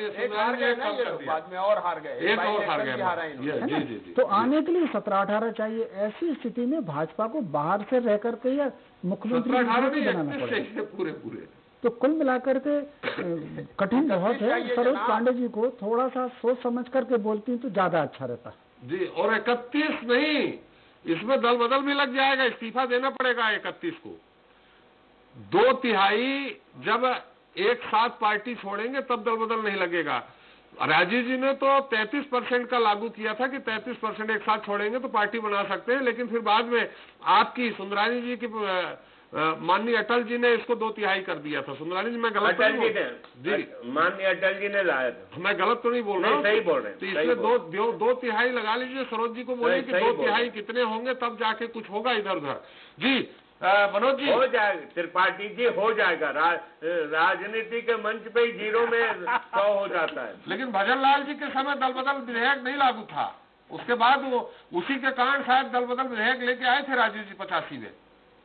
बाद में और हार गए,
एक और हार गए,
तो आने के लिए 17-18 चाहिए। ऐसी स्थिति में भाजपा को बाहर से रह करके या मुख्यमंत्री बनाना पड़ेगा
पूरे।
तो कुल मिलाकर के कठिन बहुत है। सरोज पांडे जी को थोड़ा सा सोच समझ करके बोलती तो ज्यादा अच्छा रहता
जी। और 31 नहीं, इसमें दल बदल भी लग जाएगा, इस्तीफा देना पड़ेगा 31 को। 2/3 जब एक साथ पार्टी छोड़ेंगे तब दल बदल नहीं लगेगा। राजीव जी ने तो 33% का लागू किया था कि 33% एक साथ छोड़ेंगे तो पार्टी बना सकते हैं, लेकिन फिर बाद में आपकी सुंदरानी जी की माननीय अटल जी ने इसको 2/3 कर दिया था। सुंदरानी जी, मैं गलत तो नहीं
जी, माननीय अटल जी ने लाया था,
मैं गलत तो नहीं बोल रहा हूँ?
सही बोल रहे हैं।
तो इसमें 2/3 लगा लीजिए। सरोज जी को बोलिए कि 2/3 कितने होंगे, तब जाके कुछ होगा इधर उधर। जी मनोज जी,
हो जाएगा त्रिपाठी जी, हो जाएगा। राजनीति के मंच पे ही 0 में 100 हो जाता है।
लेकिन भजन लाल जी के समय दल बदल विधेयक नहीं लागू था, उसके बाद वो उसी के कारण शायद दल बदल विधेयक लेके आए थे राजीव जी 85 में।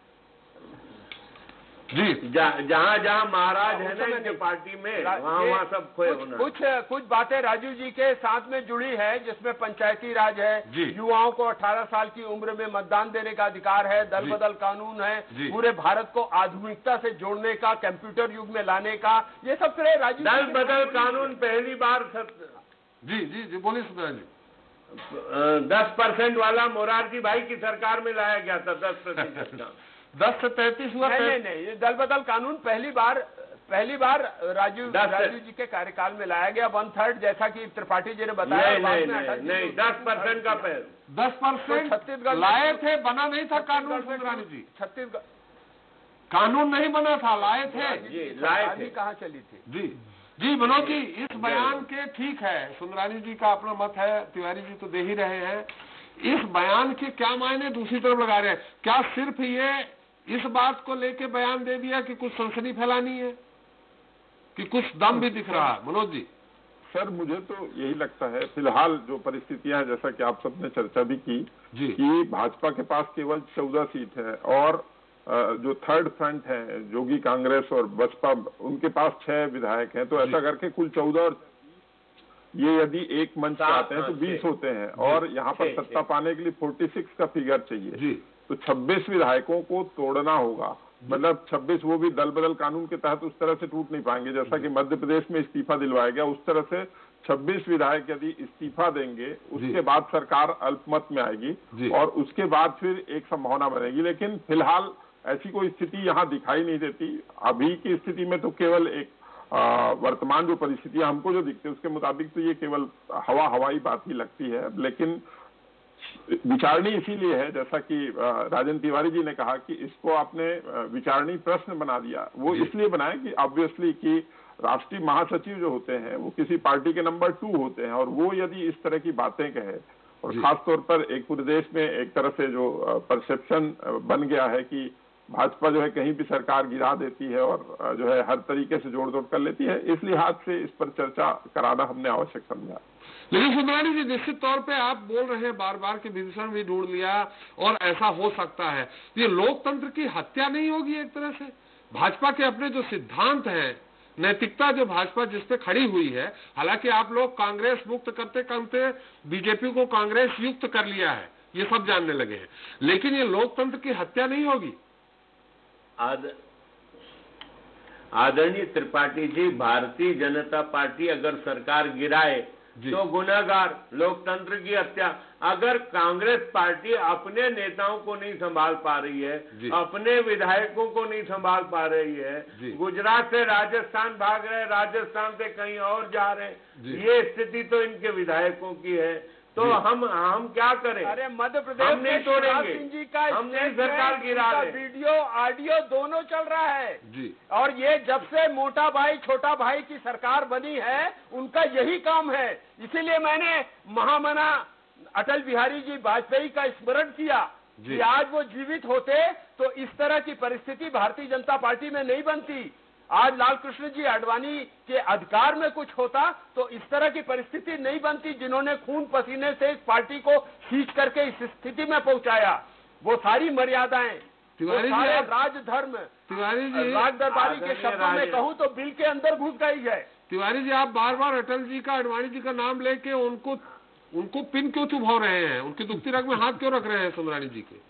जी,
जहाँ महाराज है ना इनके पार्टी में, वहाँ सब खोए होना।
कुछ बातें राजीव जी के साथ में जुड़ी है, जिसमें पंचायती राज है, युवाओं को 18 साल की उम्र में मतदान देने का अधिकार है, दल बदल कानून है, पूरे भारत को आधुनिकता से जोड़ने का, कंप्यूटर युग में लाने का, ये सब श्रेय राजीव।
दल बदल कानून पहली बार
जी बोलिए सुंदर जी।
10% वाला मोरारजी भाई की सरकार में लाया गया था, 10%
10 से 33 हुआ।
नहीं, ये दल बदल कानून पहली बार राजीव जी के कार्यकाल में लाया गया। 1/3 जैसा कि त्रिपाठी जी ने बताया।
नहीं 10% का
10% छत्तीसगढ़ लाए थे, बना नहीं था कानून। सुंदरानी जी,
छत्तीसगढ़
कानून नहीं बना था, लाए थे।
लाए थे, कहाँ चली थी?
जी मनोज जी, इस बयान के ठीक है, सुंदरानी जी का अपना मत है, तिवारी जी तो दे ही रहे हैं। इस बयान के क्या मायने दूसरी तरफ लगा रहे हैं? क्या सिर्फ ये इस बात को लेके बयान दे दिया कि कुछ सनसनी फैलानी है, कि कुछ दम भी दिख रहा है? मनोज जी।
सर, मुझे तो यही लगता है, फिलहाल जो परिस्थितियां हैं, जैसा कि आप सबने चर्चा भी की कि भाजपा के पास केवल 14 सीट है, और जो थर्ड फ्रंट है, जोगी कांग्रेस और बसपा, उनके पास 6 विधायक हैं। तो ऐसा करके कुल 14, और ये यदि एक मंच पे आते हैं तो 20 होते हैं, और यहाँ पर सत्ता पाने के लिए 46 का फिगर चाहिए। तो 26 विधायकों को तोड़ना होगा, मतलब 26, वो भी दल बदल कानून के तहत उस तरह से टूट नहीं पाएंगे जैसा कि मध्य प्रदेश में इस्तीफा दिलवाया गया। उस तरह से 26 विधायक यदि इस्तीफा देंगे, उसके बाद सरकार अल्पमत में आएगी, और उसके बाद फिर एक संभावना बनेगी। लेकिन फिलहाल ऐसी कोई स्थिति यहाँ दिखाई नहीं देती। अभी की स्थिति में तो केवल एक वर्तमान जो परिस्थितियां हमको जो दिखती है उसके मुताबिक तो ये केवल हवाई बात ही लगती है। लेकिन विचारणी इसीलिए है, जैसा कि राजन तिवारी जी ने कहा कि इसको आपने विचारणी प्रश्न बना दिया। वो इसलिए बनाया कि ऑब्वियसली कि राष्ट्रीय महासचिव जो होते हैं वो किसी पार्टी के नंबर 2 होते हैं, और वो यदि इस तरह की बातें कहे, और खासतौर पर एक पूरे देश में एक तरह से जो परसेप्शन बन गया है कि भाजपा जो है कहीं भी सरकार गिरा देती है और जो है हर तरीके से जोड़ तोड़ कर लेती है, इस लिहाज से इस पर चर्चा कराना हमने आवश्यक समझा।
लेकिन सुंदरानी जी, निश्चित तौर पे आप बोल रहे हैं बार बार कि विभीषण भी ढूंढ लिया और ऐसा हो सकता है, ये लोकतंत्र की हत्या नहीं होगी एक तरह से? भाजपा के अपने जो सिद्धांत हैं, नैतिकता जो भाजपा जिस पे खड़ी हुई है, हालांकि आप लोग कांग्रेस मुक्त करते करते बीजेपी को कांग्रेस युक्त कर लिया है, ये सब जानने लगे हैं, लेकिन ये लोकतंत्र की हत्या नहीं होगी?
आदरणीय त्रिपाठी जी, भारतीय जनता पार्टी अगर सरकार गिराए तो गुनाहगार, लोकतंत्र की हत्या। अगर कांग्रेस पार्टी अपने नेताओं को नहीं संभाल पा रही है, अपने विधायकों को नहीं संभाल पा रही है, गुजरात से राजस्थान भाग रहे, राजस्थान से कहीं और जा रहे, ये स्थिति तो इनके विधायकों की है, तो हम क्या करें?
अरे मध्य प्रदेश
हम नहीं तोड़ेंगे,
जी का
हमने सरकार गिरा रहे,
वीडियो ऑडियो दोनों चल रहा है
जी।
और ये जब से मोटा भाई छोटा भाई की सरकार बनी है उनका यही काम है। इसीलिए मैंने महामना अटल बिहारी जी वाजपेयी का स्मरण किया कि आज वो जीवित होते तो इस तरह की परिस्थिति भारतीय जनता पार्टी में नहीं बनती। आज लाल कृष्ण जी आडवाणी के अधिकार में कुछ होता तो इस तरह की परिस्थिति नहीं बनती, जिन्होंने खून पसीने से इस पार्टी को खींच करके इस स्थिति में पहुंचाया। वो सारी मर्यादाएं, वो सारे राजधर्म,
तिवारी जी,
राज दरबारी के शब्दों में कहूं तो बिल के अंदर घुस गई है।
तिवारी जी, आप बार बार अटल जी का, आडवाणी जी का नाम लेके उनको पिन क्यों चुभा रहे हैं? उनकी दुखती रग में हाथ क्यों रख रहे हैं सुंदरानी जी के?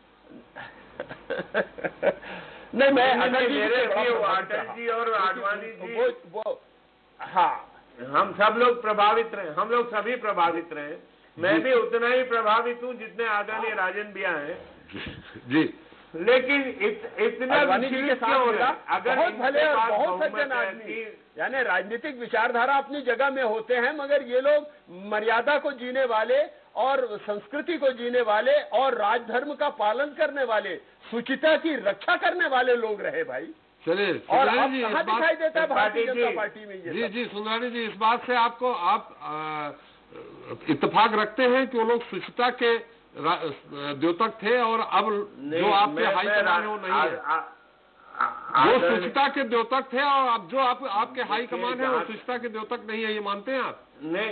नहीं, मैं
अटल जी और आडवाणी जी,
वो हाँ,
हम सब लोग प्रभावित रहे, हम लोग सभी प्रभावित रहे। मैं भी उतना ही प्रभावित हूँ जितने आदरणीय राजन भैया हैं
जी।
लेकिन इतना विचलित क्यों हो रहा? अगर
बहुत भले और बहुत सज्जन आदमी, यानी राजनीतिक विचारधारा अपनी जगह में होते हैं, मगर ये लोग मर्यादा को जीने वाले और संस्कृति को जीने वाले और राजधर्म का पालन करने वाले, शुचिता की रक्षा करने वाले लोग रहे भाई।
चलिए
और अब कहाँ दिखाई देता है भारतीय जनता पार्टी में ये?
जी सुंदरानी जी, इस बात से आप इत्तेफाक रखते हैं कि वो लोग शुचिता के द्योतक थे और अब जो आपके हाई कमान है वो नहीं है? वो शुचिता के द्योतक थे और अब जो आपके हाई कमान है वो शुचिता के द्योतक नहीं है, ये मानते हैं आप?
नहीं,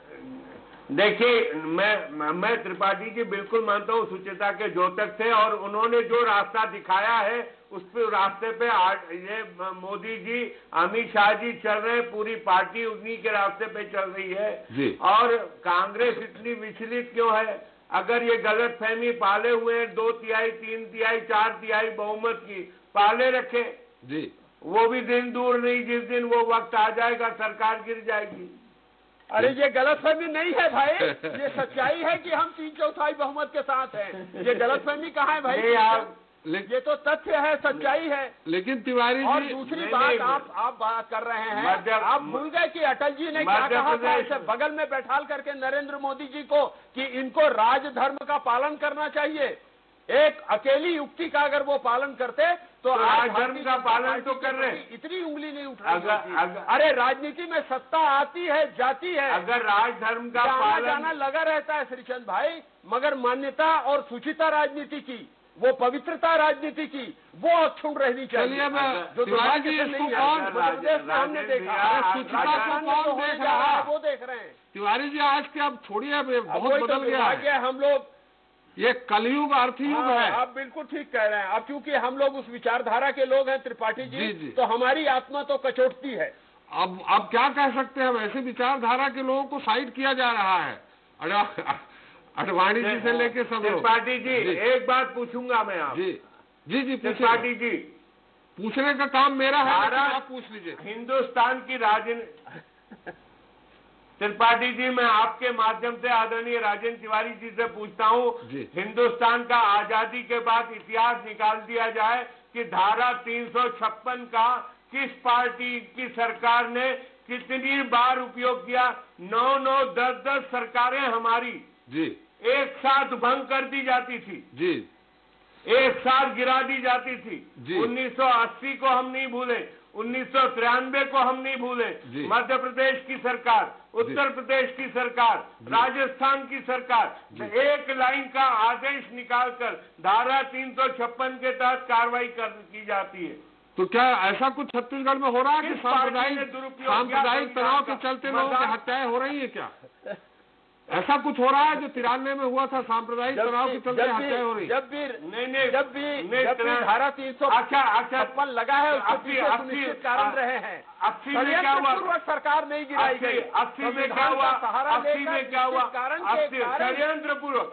देखिए, मैं त्रिपाठी जी बिल्कुल मानता हूँ शुचिता के द्योतक थे, और उन्होंने जो रास्ता दिखाया है उस पर रास्ते पे ये मोदी जी, अमित शाह जी चल रहे हैं, पूरी पार्टी उन्हीं के रास्ते पे चल रही है। और कांग्रेस इतनी विचलित क्यों है? अगर ये गलत फहमी पाले हुए हैं 2 तिहाई 3 तिहाई 4 तिहाई बहुमत की, पाले रखे
जी,
वो भी दिन दूर नहीं जिस दिन वो वक्त आ जाएगा सरकार गिर जाएगी।
अरे ये गलतफहमी नहीं है भाई, ये सच्चाई है कि हम 3/4 बहुमत के साथ हैं। ये गलतफहमी कहाँ है भाई? ये तो तथ्य है, सच्चाई है।
लेकिन तिवारी
और
जी,
दूसरी बात आप बात कर रहे हैं, आप भूल गए कि अटल जी ने क्या कहा था इसे बगल में बैठाल करके नरेंद्र मोदी जी को कि इनको राजधर्म का पालन करना चाहिए। एक अकेली युक्ति का अगर वो पालन करते तो
राजधर्म का पालन तो कर रहे हैं,
इतनी उंगली नहीं उठ रही। अरे राजनीति में सत्ता आती है जाती है,
अगर राजधर्म का पालन
जाना लगा रहता है श्रीचंद भाई, मगर मान्यता और शुचिता राजनीति की, वो पवित्रता राजनीति की, वो अक्षुण रहनी चाहिए।
जो तिवारी जी, इसको कौन
हमने देखा,
शुचिता को कौन देख रहा है?
वो देख रहे हैं।
तिवारी जी, आज के अब छोड़िए, बहुत बदल गया है।
हम लोग
ये कलयुग अर्थी युग है।
आप बिल्कुल ठीक कह रहे हैं। अब क्योंकि हम लोग उस विचारधारा के लोग हैं त्रिपाठी जी, तो हमारी आत्मा तो कचोटती है।
अब क्या कह सकते हैं, ऐसे विचारधारा के लोगों को साइड किया जा रहा है, आडवाणी जी से लेके सब लोग।
त्रिपाठी जी, एक बात पूछूंगा मैं आप।
जी
त्रिपाठी जी,
पूछने का काम मेरा है, आप पूछ लीजिए।
हिंदुस्तान की राजनीति, त्रिपाठी जी, मैं आपके माध्यम से आदरणीय राजन तिवारी जी से पूछता हूँ, हिंदुस्तान का आजादी के बाद इतिहास निकाल दिया जाए कि धारा 356 का किस पार्टी की सरकार ने कितनी बार उपयोग किया? 9-9, 10-10 सरकारें हमारी एक साथ भंग कर दी जाती थी
जी,
एक साथ गिरा दी जाती थी
जी।
1980 को हम नहीं भूले, 1993 को हम नहीं भूले। मध्य प्रदेश की सरकार, उत्तर प्रदेश की सरकार, राजस्थान की सरकार एक लाइन का आदेश निकालकर धारा 356 के तहत कार्रवाई की जाती है।
तो क्या ऐसा कुछ छत्तीसगढ़ में हो रहा है कि सांप्रदायिक तनाव के चलते लोगों की हत्याएं हो रही है क्या? ऐसा कुछ हो रहा है जो 93 में हुआ था, सांप्रदायिक तनाव के चलते हत्याएं हो रही?
जब भी धारा 356 लगा है उसके पीछे सुनिश्चित कारण रहे हैं।
80 में क्या हुआ?
पूर्वक सरकार नहीं गिराई गई।
80 में क्या हुआ? 80 में क्या हुआ? षड्यंत्र पूर्वक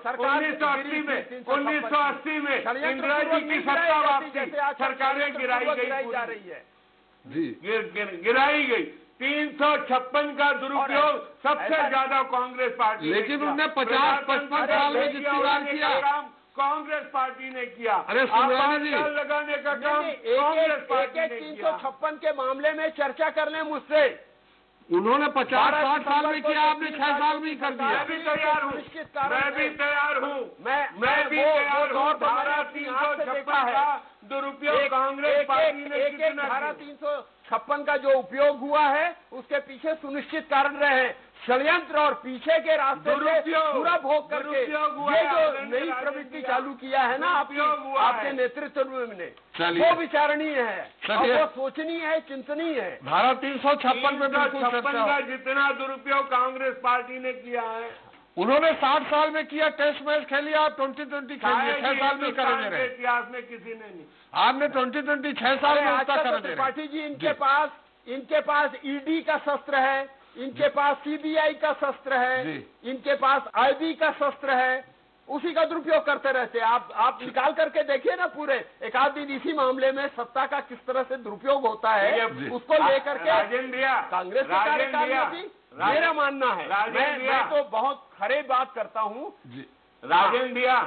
1980 में इंदिरा जी की सत्ता वापसी सरकारें गिराई
जा रही है
जी,
गिराई गई। 356 का दुरुपयोग सबसे ज्यादा कांग्रेस पार्टी,
लेकिन उन्होंने 50-55 साल में जितनी बार किया
कांग्रेस पार्टी ने किया।
अरे
लगाने का काम कांग्रेस पार्टी ने किया।
356 के मामले में चर्चा कर लें मुझसे।
उन्होंने 50-60 साल में किया, आपने 6 साल में ही कर दिया।
मैं भी तैयार हूँ, मैं भी तैयार हूँ, मैं भी तैयार हूँ। धारा 356 का दुरुपयोग कांग्रेस पार्टी ने कितना
धारा 356 का जो उपयोग हुआ है उसके पीछे सुनिश्चित कारण रहे हैं, षड्यंत्र और पीछे के रास्ते से पूरा भोग करके ये जो नई प्रवृत्ति चालू किया है ना आपके नेतृत्व में, वो विचारणीय है और वो सोचनीय है, चिंतनीय है।
धारा 356 में
का जितना दुरुपयोग कांग्रेस पार्टी ने किया है,
उन्होंने 60 साल में किया। टेस्ट मैच खेलिए आप, 2020 खेलिए, 6 साल में करेंगे रहे।
इतिहास में किसी ने नहीं।
आपने 2020 6 साल में उसका कर दे।
त्रिपाठी जी, इनके पास ईडी का शस्त्र है, इनके पास सीबीआई का शस्त्र है, इनके पास आईबी का शस्त्र है, उसी का दुरुपयोग करते रहते हैं। आप निकाल करके देखिए ना पूरे एक आध दिन इसी मामले में सत्ता का किस तरह से दुरुपयोग होता है, उसको लेकर के कांग्रेस के कार्यकाल में भी मेरा मानना है। मैं तो बहुत खरे बात करता हूँ।
राजेंद्र भैया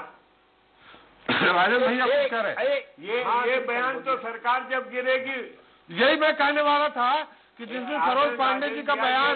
कुछ कह रहे,
ये बयान तो सरकार जब गिरेगी,
यही मैं कहने वाला था कि जिस दिन सरोज पांडे जी का बयान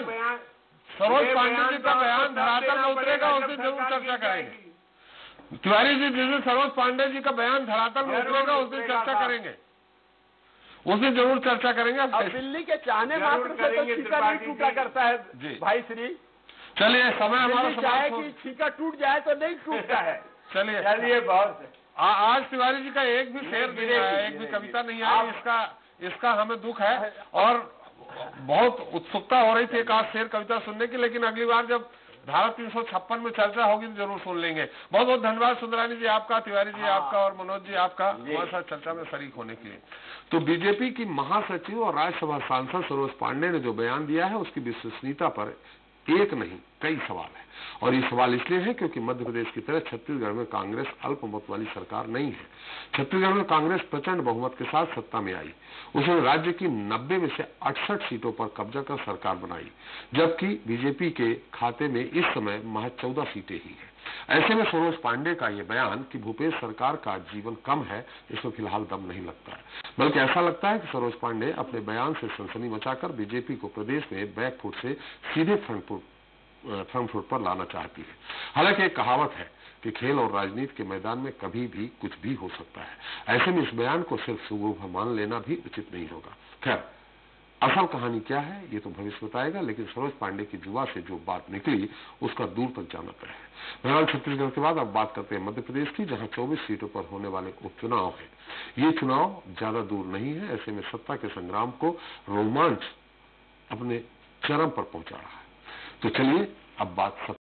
धरातल में उतरेगा उस दिन जरूर चर्चा करेंगे। तिवारी जी, जिस दिन सरोज पांडे जी का बयान धरातल में उतरेगा उस दिन चर्चा करेंगे, उस दिन जरूर चर्चा करेंगे।
अब दिल्ली के चाहने मात्र से तो छीका नहीं टूटा करता है भाई श्री।
चलिए, समय हमारा
चाहे कि छीका टूट जाए तो नहीं टूटता है।
चलिए बहुत आज तिवारी जी का एक भी शेर नहीं आया, एक भी कविता नहीं आई, इसका हमें दुख है और बहुत उत्सुकता हो रही थी एक आज शेर कविता सुनने की, लेकिन अगली बार जब धारा 356 में चर्चा होगी तो जरूर सुन लेंगे। बहुत बहुत धन्यवाद सुंदरानी जी आपका, तिवारी जी आपका और मनोज जी आपका हमारे साथ चर्चा में शरीक होने के लिए। तो बीजेपी की महासचिव और राज्यसभा सांसद सरोज पांडे ने जो बयान दिया है उसकी विश्वसनीयता पर एक नहीं कई सवाल है, और ये सवाल इसलिए है क्योंकि मध्य प्रदेश की तरह छत्तीसगढ़ में कांग्रेस अल्पमत वाली सरकार नहीं है। छत्तीसगढ़ में कांग्रेस प्रचंड बहुमत के साथ सत्ता में आई, उसने राज्य की 90 में से 68 सीटों पर कब्जा कर सरकार बनाई, जबकि बीजेपी के खाते में इस समय महज 14 सीटें ही हैं। ऐसे में सरोज पांडे का यह बयान कि भूपेश सरकार का जीवन कम है, इसमें फिलहाल दम नहीं लगता है, बल्कि ऐसा लगता है कि सरोज पांडे अपने बयान से सनसनी मचाकर बीजेपी को प्रदेश में बैकफुट से सीधे फ्रंट फुट पर लाना चाहती है। हालांकि एक कहावत है कि खेल और राजनीति के मैदान में कभी भी कुछ भी हो सकता है। ऐसे में इस बयान को सिर्फ सुगम मान लेना भी उचित नहीं होगा। खैर, असल कहानी क्या है ये तो भविष्य बताएगा, लेकिन सरोज पांडे की जुआ से जो बात निकली उसका दूर तक जाना तय है। बहरहाल छत्तीसगढ़ के बाद अब बात करते हैं मध्य प्रदेश की, जहां 24 सीटों पर होने वाले उपचुनाव है। ये चुनाव ज्यादा दूर नहीं है, ऐसे में सत्ता के संग्राम को रोमांच अपने चरम पर पहुंचा रहा है। तो चलिए अब बात